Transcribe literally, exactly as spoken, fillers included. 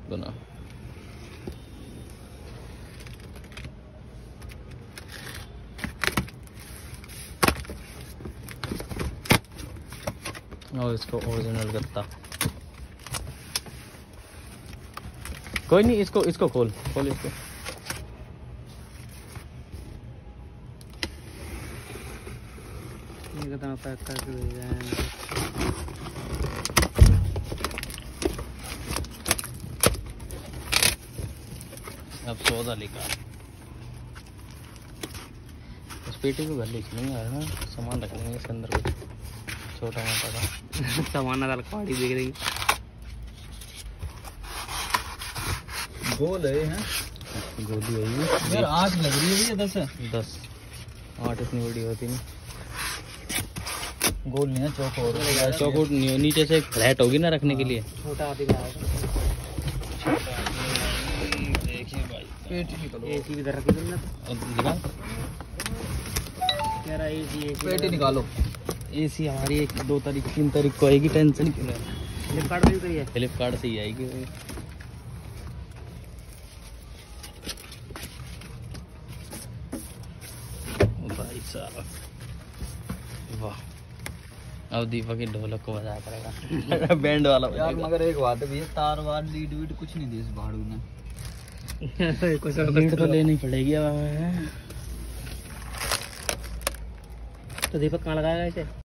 बना। और इसको ओरिजिनल गत्ता। कोई नहीं, इसको इसको खोल खोल इसको। ये गत्ता पैक करके भेजा अब सौदा लेकर इस पेटी को भर लीजिए। नहीं आ रहा ना, सामान रख लेंगे इसके अंदर कुछ छोटा मोटा का सामान ना काड़ी देख रही गोल है हैं गोली है यार। आठ लग रही है भैया, दस है। दस आठ इतनी बड़ी होती नहीं। गोल नहीं है, चौकोर। चौकोट नीचे से फ्लैट होगी ना रखने के लिए। छोटा आती देखिए भाई पेटी निकालो। एसी भी इधर रखी तुमने निकाल। कह रहा एसी एसी पेटी निकालो। एसी हमारी एक दो तारीख तीन तारीख को आएगी, टेंशन क्यों ले रहे हैं? फ्लिपकार्ट भी गई है। फ्लिपकार्ट से ही आएगी। भाई साहब वाह, अब दीपक की ढोलक को बजाया करेगा बैंड वाला यार मगर एक बात है भैया, तार वार लीड वीड कुछ नहीं दी इस भाड़ू ने। कुछ लीड तो लेनी पड़ेगी अब हमें। तो दीपक कहाँ लगाएगा इसे?